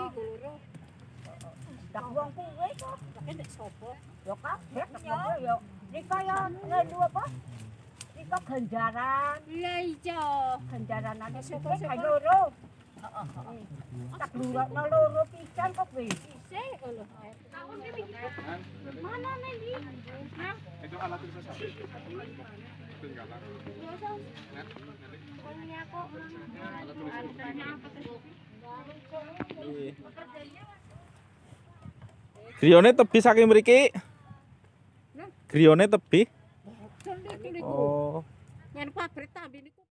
guru. Tak wong kuwe kok. Lagi nek sapa? Yo kabeh tak wong yo. Nika yo ngelu apa? Nika ganjaran. Lah iya. Ganjaran ana Syukur, sing syukur. loro. Tak lurokno loro pisan kok wis. Sik lho. Mana nih? Nah, Itu alat investasi. Tinggalan. punya kok. Alatnya apa tuh? Griyane tebi saking mriki. Griyane tebi. Oh. Nyen pabrik tambi niku.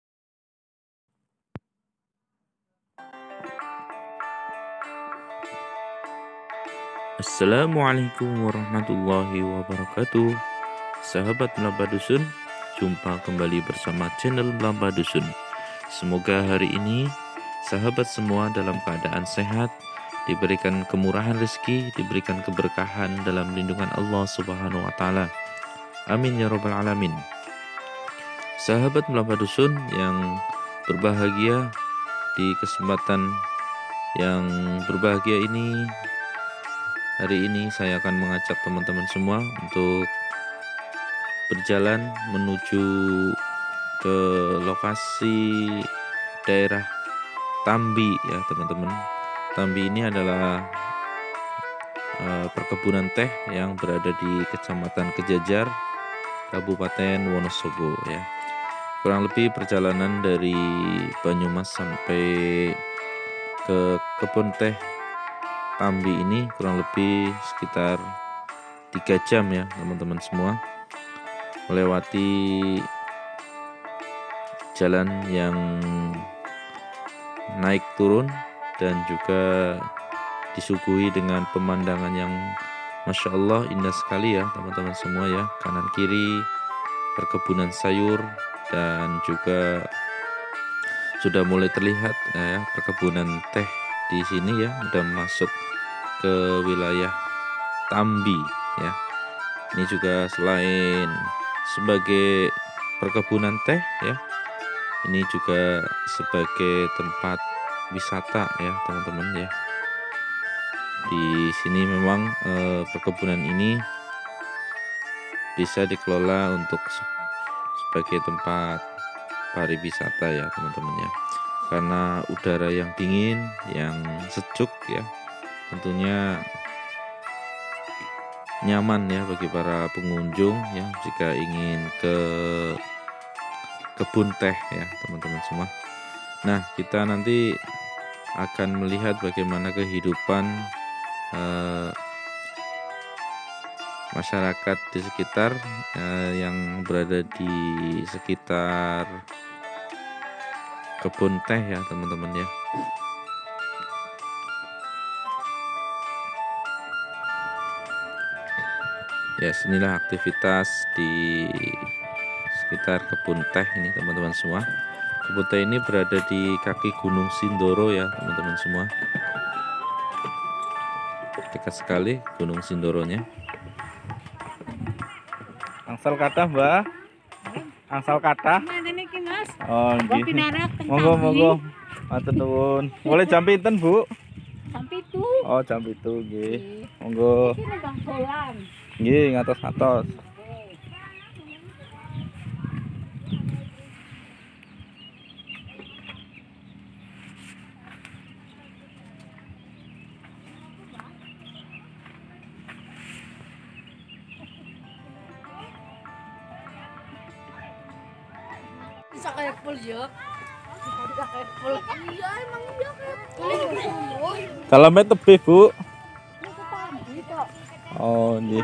Assalamualaikum warahmatullahi wabarakatuh. Sahabat Melamba Dusun, jumpa kembali bersama channel Melamba Dusun. Semoga hari ini sahabat semua dalam keadaan sehat, diberikan kemurahan rezeki, diberikan keberkahan dalam lindungan Allah Subhanahu wa taala. Amin ya rabbal alamin. Sahabat Melamba Dusun yang berbahagia, di kesempatan yang berbahagia ini, hari ini saya akan mengajak teman-teman semua untuk berjalan menuju ke lokasi daerah Tambi ya teman-teman. Tambi ini adalah perkebunan teh yang berada di Kecamatan Kejajar, Kabupaten Wonosobo ya. Kurang lebih perjalanan dari Banyumas sampai ke kebun teh Tambi ini kurang lebih sekitar 3 jam ya teman-teman semua, melewati jalan yang naik turun dan juga disuguhi dengan pemandangan yang Masya Allah indah sekali ya teman-teman semua ya. Kanan kiri perkebunan sayur dan juga sudah mulai terlihat ya perkebunan teh di sini ya, udah masuk ke wilayah Tambi ya. Ini juga selain sebagai perkebunan teh ya, ini juga sebagai tempat wisata ya teman-teman ya. Di sini memang perkebunan ini bisa dikelola untuk sebagai tempat pariwisata ya teman-teman ya. Karena udara yang dingin, yang sejuk ya, tentunya nyaman ya bagi para pengunjung ya jika ingin ke kebun teh ya teman-teman semua. Nah, kita nanti akan melihat bagaimana kehidupan masyarakat di sekitar yang berada di sekitar kebun teh ya teman-teman ya. Ya, sinilah aktivitas di sekitar kebun teh ini teman-teman semua. Kebun teh ini berada di kaki Gunung Sindoro ya teman-teman semua. Dekat sekali Gunung Sindoronya. Angsal kathah, Mbah. Angsal kathah. Mana niki Mas? Oh, nggih. Pinarak teng Monggo Tambi. monggo. Matur nuwun. Mulai jam pinten, Bu? Sampai itu. Oh, jam 7 nggih. Monggo. Iki nang dolan. Nggih, ngatos-ngatos. Bisa kayak full ya. Bisa kayak full. Iya emang iya kayak full. Dalamnya tebih, Bu. Niku Tambi kok. Oh, nggih.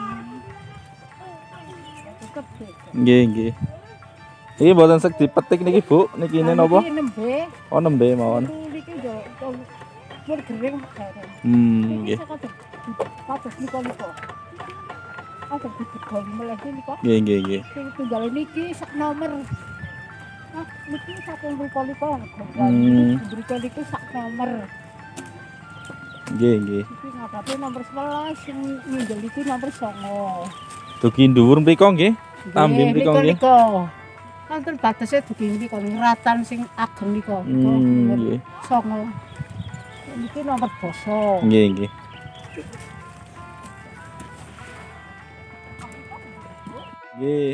Kebek. Nggih, nggih. Iki mboten sek dipetik niki, Bu. Niki ini napa? Iki nembe. Oh, nembe mawon. Iki yo mur gering bareng. Nggih. Kados niko-niko. Ada dibegol meleh niko. Nggih, nggih, nggih. Sing tunggal niki sak nomor. Ah, niki saking riko-riko. Riko niki sak nomor. Nggih, nggih. Iki ngapain nomor 11 sing nginjel iki nomor 9. Dugi dhuwur mriko nggih. Tambi mriko nggih. Kantor batasnya dugi niki kon ratan sing ageng niko. Nggih. 9. Iki nomor basa. Nggih, nggih. Nggih.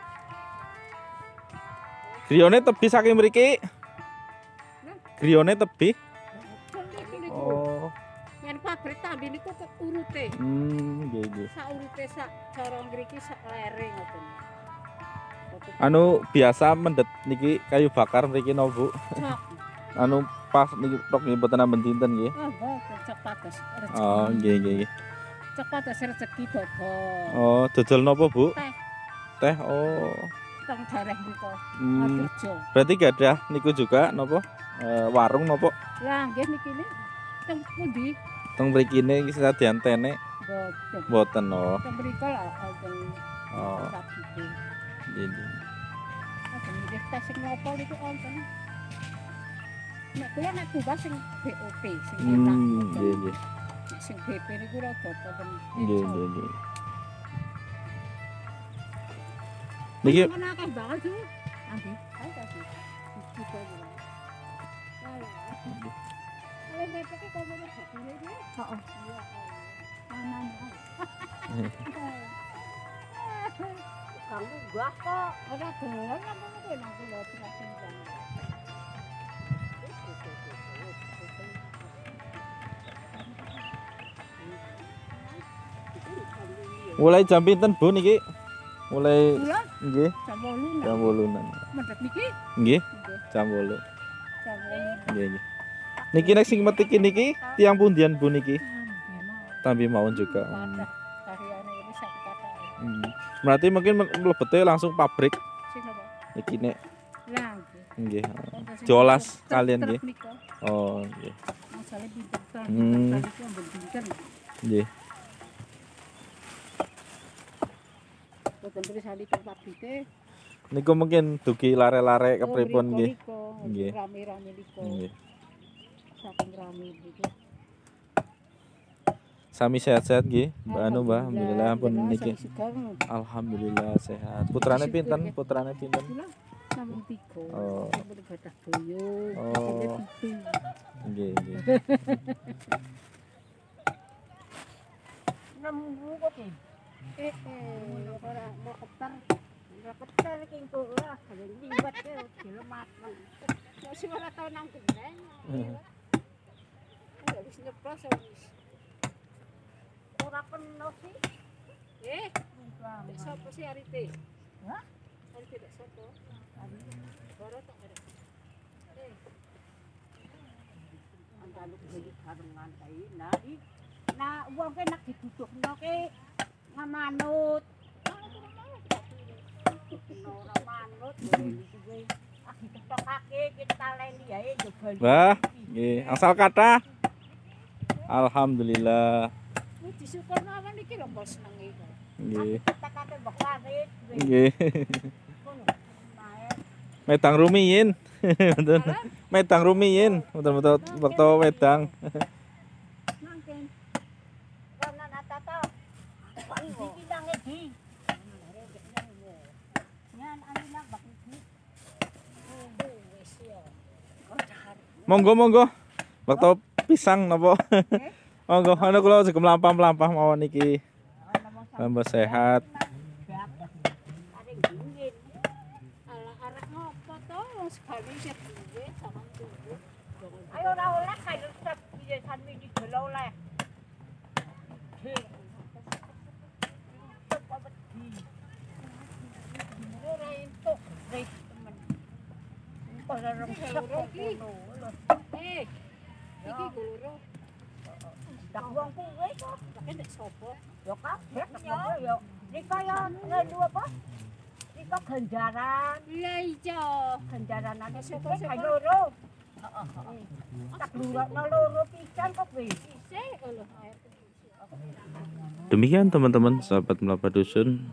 Griyane tebi saking mriki. Griyane tebi. Oh. Yen pabrik Tambi niku kok urute. Nggih, nggih. Sak urute sak cara ngriki sak lere ngoten. Anu biasa mendet niki kayu bakar mriki no, Bu. Cok. Anu pas niki tok nggih mboten namben dinten nggih. Oh, cek pados rezeki. Oh, nggih, nggih. Cek pados rezeki dodo. Oh, dodol napa, Bu? Teh. Teh. Oh. Teng daerah mriko. Hmm. Kerja. Berarti gadah niku juga napa? Warung napa? Lah nggih niki ne teng pundi? Teng mrikine iki sadyantenek Boten. mboten no. Teng mriko lah teng Oh, pabrik. nggih, nggih. Teng nggih tes sing nopo niku wonten. Nek kula nek tugas sing BOP sing enak. Nggih, nggih. Nek sing BP niku rada wonten. Nggih, nggih, nggih. Niki Kan akeh banget tuh. Andi, ayo kasih. Iki kok. Kalau BP ki kok ngono kok ini. Heeh. Iya. Mana. Kamu gak kok. Ora dolan nang kono nang kula terus. mulai jam pinten, Bu niki? Mulai Kula nggih, jam 8 jam 8-an. mendhet niki. Nggih, Nggih, jam 8. jam 8. Nggih, nggih. Niki nek sing metiki niki tiang pundian, Bu niki? Tambi mawon juga. Karyane ini satu kata. Berarti mungkin mlebete langsung pabrik Sing napa? niki nek Lah nggih. nggih. Diolas kalian nggih. Oh, nggih. Masale pinter kan. Hmm. Pinter iki ambek pinter. Nggih. Boten terus ali teng pabrike. Niku mungkin dugi lare-lare kepripun nggih. Nggih. Rame-rame liko. Nggih. Saking rame iki. Sami sehat-sehat nggih, Mbak Anu, Mbak. Alhamdulillah pun Alhamdulillah, niki. sing segar. Alhamdulillah sehat. Putrane Syukur pinten? ya. Putrane pinten? Kula sampun 3. Oh. Sampun gadah boyo. Oh. Nggih, nggih. Nemu kok ki. Ora mau ketar. Ora ketel ki kok ora liwat ke dilemat. Masih ora tau nang geneng. Ya wis nyeplos wis. Ora penuh sih. Dek sapa sih arite? Hah? Arite dek sapa? Ora tak ada. Antane beli barengan kae nah wong ke nak dibutuhno ke ngamanut. Ora manut kuwi. Ah ditokake kita leli ae njobal. Mbah, nggih. Asal kata. Alhamdulillah. Wis disyukurno awan iki lho mbok senengi. Nggih. Takake mbok warit. Nggih. Medang rumiyin. Mboten. Medang rumiyin. Mboten wektu wedang. Mangken. Kana natato. Iki nang ndi? Nyan anu nang bak iki. Wis ya. Monggo, monggo. Wektu pisang napa? Monggo, ana kula sing mlampah-mlampah mawon niki. Tambah sehat. Are dingin. Ala arek ngopo to? Sekali sik duwe sampean tunggu. Ayo ora oleh kae resep piye sampe digelo oleh. Ora entuk rek temen. Ora rong sewu iki. Iki guru. Dak wong kuwe kok. Lek nek sapa? Yo kabeh yo. Iki kaya ngelu apa? Iki ganjaran. Lah iya. Ganjaran ana Sapa, sapa sapa? kae loro. Tak lurokno loro pisan kok wis. Isih lho. Demikian teman-teman sahabat Melapa Dusun,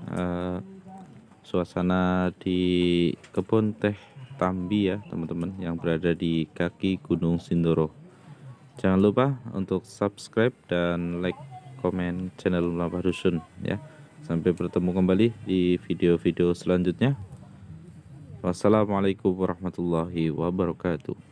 suasana di kebun teh Tambi ya teman-teman yang berada di kaki Gunung Sindoro. Jangan lupa untuk subscribe dan like, komen channel Melapa Dusun ya. Sampai bertemu kembali di video-video selanjutnya. Wassalamualaikum warahmatullahi wabarakatuh.